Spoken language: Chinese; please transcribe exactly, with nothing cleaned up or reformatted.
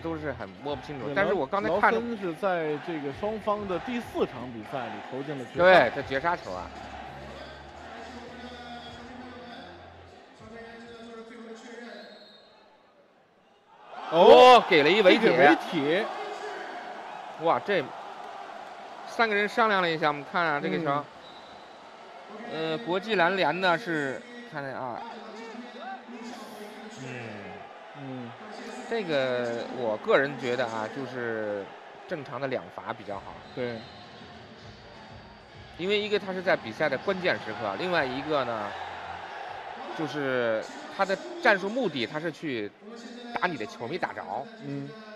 都是很摸不清楚。 对但是我刚才劳看着， 森是在这个双方的第四场比赛里投进了绝杀。 对，这绝杀球啊！哦，给了一围这个铁， 围铁， 哇，这三个人商量了一下，我们看啊这个球， 嗯、 呃，国际篮联呢是看见啊，嗯嗯， 这个我个人觉得啊，就是正常的两罚比较好。 对， 因为一个他是在比赛的关键时刻，另外一个呢，就是他的战术目的他是去打你的球没打着， 嗯。